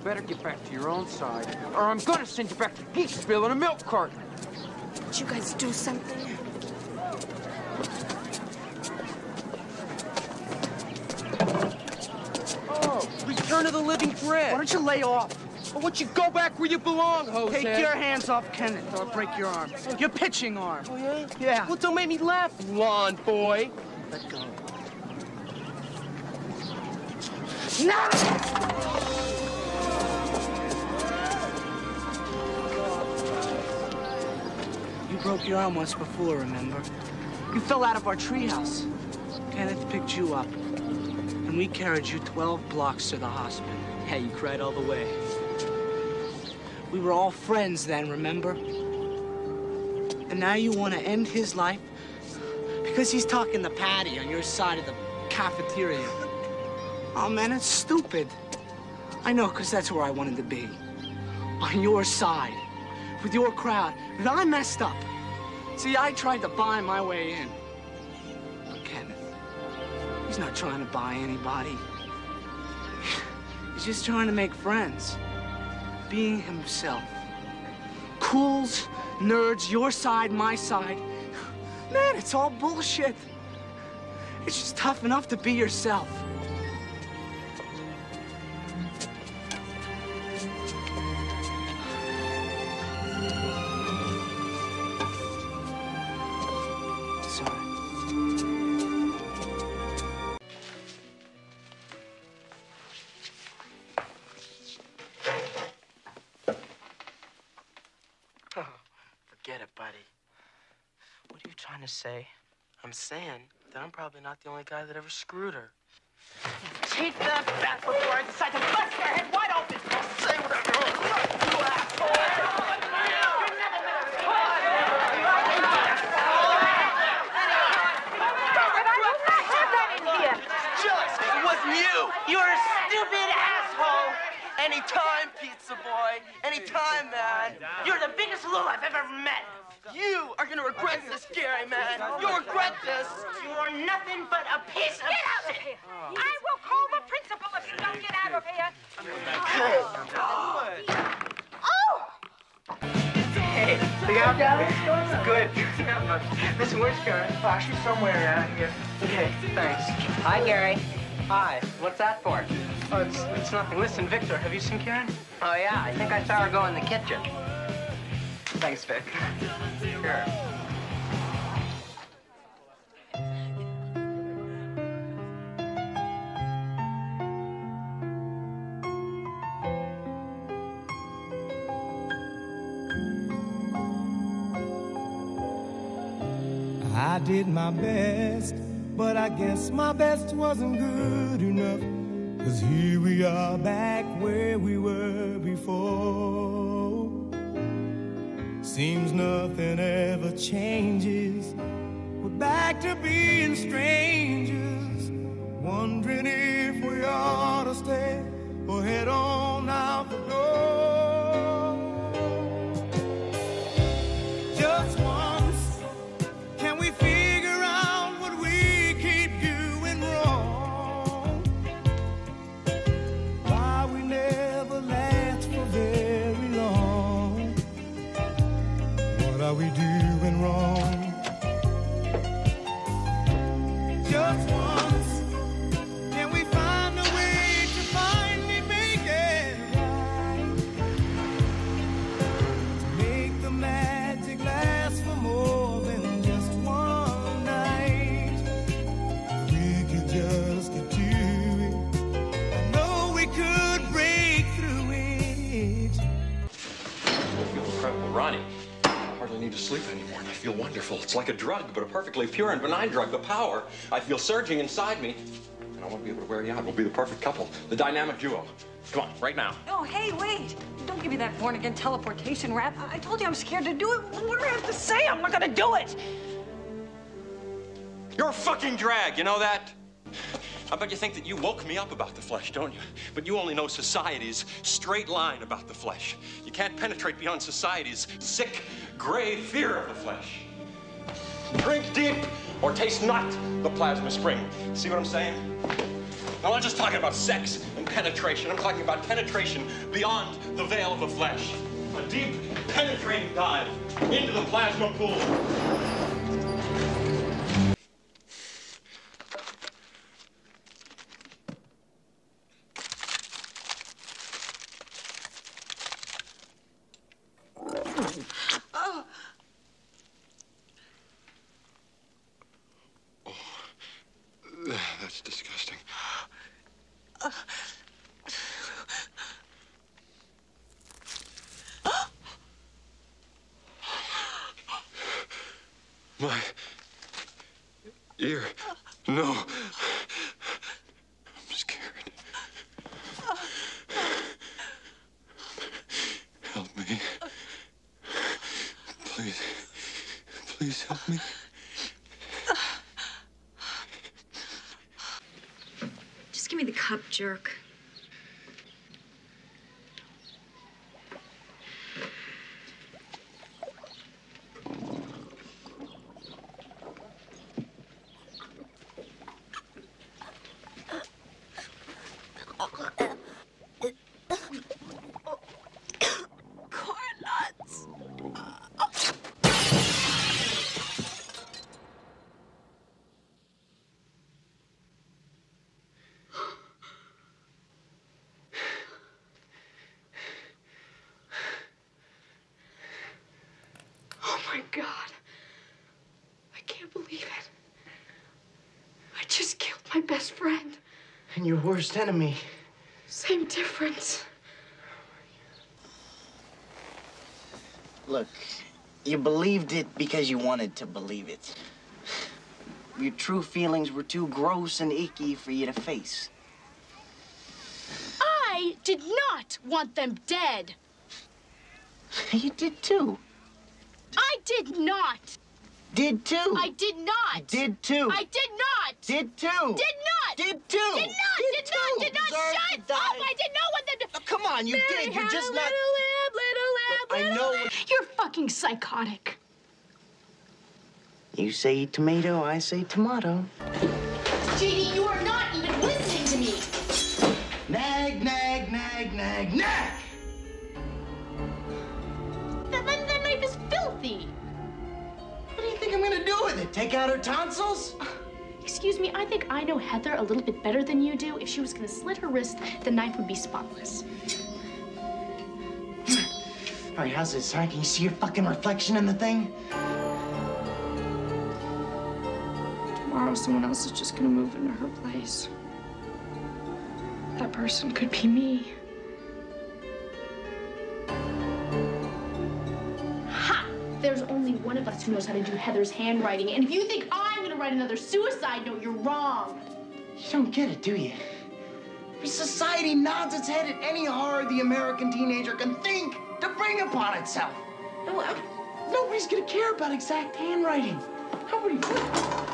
better get back to your own side, or I'm gonna send you back to Geeksville in a milk carton. Would you guys do something? Oh, Return of the Living Thread. Why don't you lay off? Why don't you go back where you belong, Jose? Take your hands off Kenneth, or I'll break your arm. Your pitching arm. Oh, yeah? Yeah. Well, don't make me laugh, lawn boy. Let go. No! You broke your arm once before, remember? You fell out of our treehouse. Kenneth picked you up, and we carried you 12 blocks to the hospital. Yeah, you cried all the way. We were all friends then, remember? And now you want to end his life because he's talking to Patty on your side of the cafeteria. Oh, man, it's stupid. I know, because that's where I wanted to be. On your side, with your crowd. But I messed up. See, I tried to buy my way in. But Kenneth, he's not trying to buy anybody. He's just trying to make friends. Being himself. Cools, nerds, your side, my side. Man, it's all bullshit. It's just tough enough to be yourself. Sorry. Oh, forget it, buddy. What are you trying to say? I'm saying that I'm probably not the only guy that ever screwed her. Take that back before I decide to bust your head wide open! I'll say whatever you want, you asshole! Jealous, it wasn't you! You're a stupid asshole! Anytime, pizza boy. Anytime, man. You're the biggest lul I've ever met. You are gonna regret this, Gary, man. You'll regret this. You're nothing but a piece of shit. I will call the principal if you don't get out of here. Hey, the out down? Good. Listen, where's Karen? Oh, she's somewhere around here. Okay, thanks. Hi, Gary. Hi. What's that for? Oh, it's nothing. Listen, Victor, have you seen Karen? Oh, yeah. I think I saw her go in the kitchen. Thanks, Vic. Sure. I did my best, but I guess my best wasn't good enough. 'Cause here we are back where we were before. Seems nothing ever changes. We're back to being strangers, wondering if we ought to stay or head on out the door. Just once, can we figure out what we keep doing wrong? Why we never last for very long? What are we doing wrong? Just once, can we find a way to finally make it right? To make the magic last for more than just one night. If we could just get to it, I know we could break through it. I feel incredible, Ronnie. I hardly need to sleep anymore, and I feel wonderful. It's like a drug, but a perfectly pure and benign drug. The power I feel surging inside me, and I want to be able to wear you out. We'll be the perfect couple, the dynamic duo. Come on, right now. Oh, hey, wait. Don't give me that born-again teleportation rap. I told you I'm scared to do it. What do I have to say? I'm not gonna do it. You're a fucking drag, you know that? I bet you think that you woke me up about the flesh, don't you? But you only know society's straight line about the flesh. You can't penetrate beyond society's sick, gray fear of the flesh. Drink deep or taste not the plasma spring. See what I'm saying? I'm not just talking about sex and penetration. I'm talking about penetration beyond the veil of the flesh. A deep, penetrating dive into the plasma pool. That's disgusting. My ear. No. I'm scared. Help me. Please. Please help me. Just give me the cup, jerk. Oh my God. I can't believe it. I just killed my best friend. And your worst enemy. Same difference. Look, you believed it because you wanted to believe it. Your true feelings were too gross and icky for you to face. I did not want them dead. You did too. I did not. Did too. I did not. Did too. I did not. Did too. Did not. Did too. Did not. Did not. Did not. Deserve Shut to die. up. I did not want them to. Oh, come on, you Mary did. You're had just a not. little lamb, I know. You're fucking psychotic. You say tomato, I say tomato. JD, you are not even listening to me. Nag, nag, nag, nag, nag! That knife is filthy. What do you think I'm gonna do with it? Take out her tonsils? Excuse me, I think I know Heather a little bit better than you do. If she was gonna slit her wrist, the knife would be spotless. All right, how's this, huh? Can you see your fucking reflection in the thing? Tomorrow, someone else is just gonna move into her place. That person could be me. Ha! There's only one of us who knows how to do Heather's handwriting, and if you think I'm gonna write another suicide note, you're wrong. You don't get it, do you? Society nods its head at any horror the American teenager can think to bring upon itself. Nobody's gonna care about exact handwriting. Nobody would.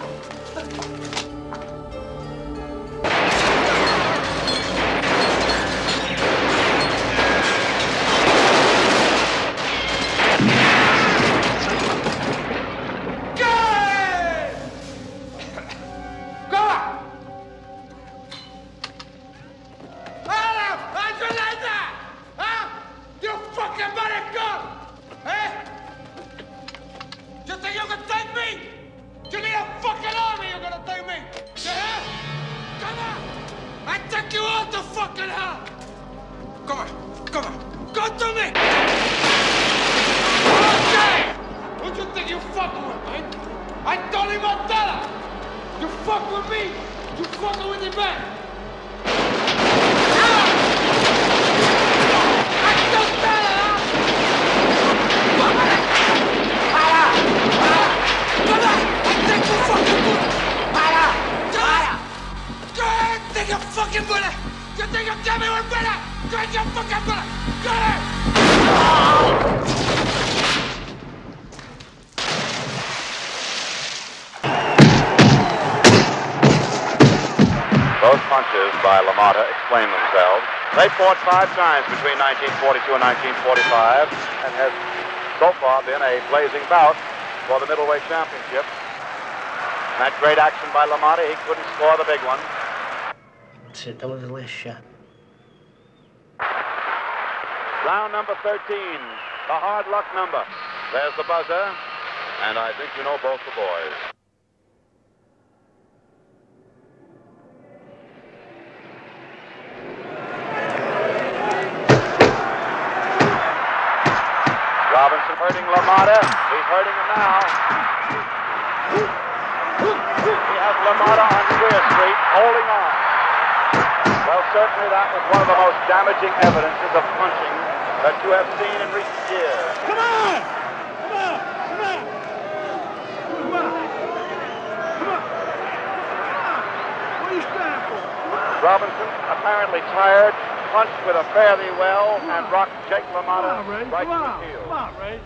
Those punches by LaMotta explain themselves. They fought 5 times between 1942 and 1945 and has so far been a blazing bout for the middleweight championship. That great action by LaMotta, he couldn't score the big one. That's it. That was the last shot. Round number 13, the hard luck number. There's the buzzer, and I think you know both the boys. Robinson hurting LaMotta. He's hurting him now. He has LaMotta on Clear Street, holding on. Well, certainly that was one of the most damaging evidences of punching that you have seen in recent years. Come on! Come on! Come on! Come on! Come on! What are you standing for? Come on! Robinson, apparently tired, punched with a fare thee well and rocked Jake LaMotta right to the heel. Come on, Ray.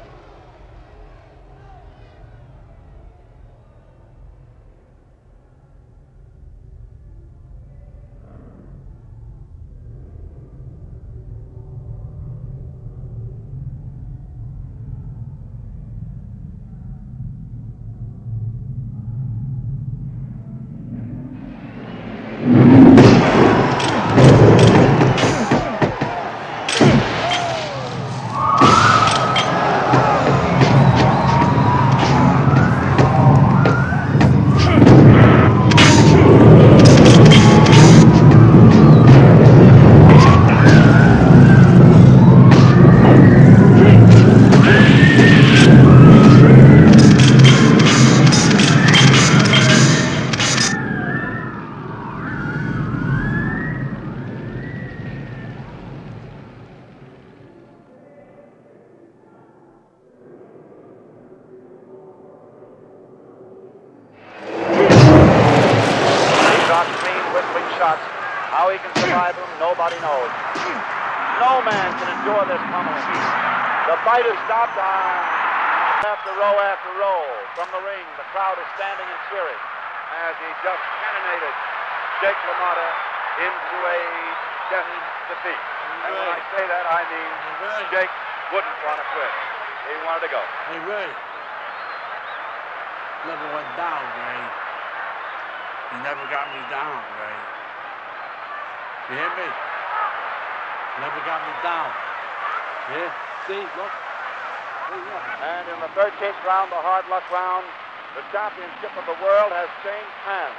How he can survive them, nobody knows. No man can endure this pummeling. The fight has stopped on after row. From the ring, the crowd is standing and cheering as he just cannonaded Jake LaMotta into a death defeat. And when I say that, I mean Jake wouldn't want to quit. He wanted to go. Hey, Ray. Never went down, Ray. You never got me down, Ray. You hear me? Never got me down. Yeah? See? Look. Hey, look. And in the 13th round, the hard luck round, the championship of the world has changed hands.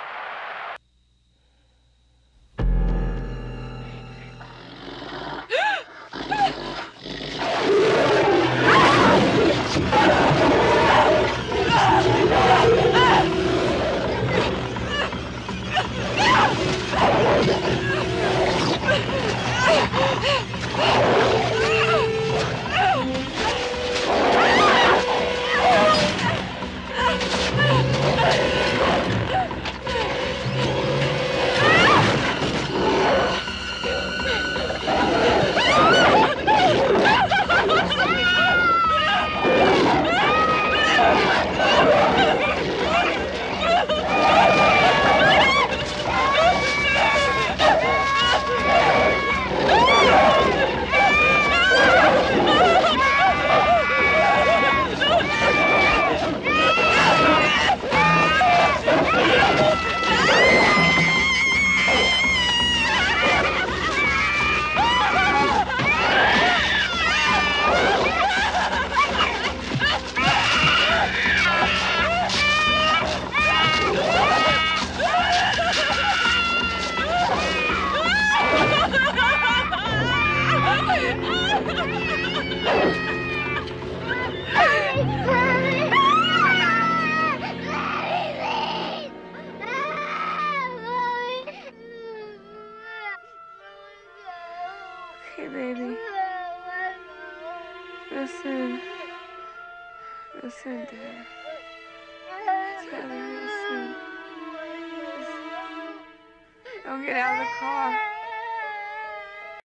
Okay, baby. Listen. Listen, Dad. Daddy, listen. Don't get out of the car.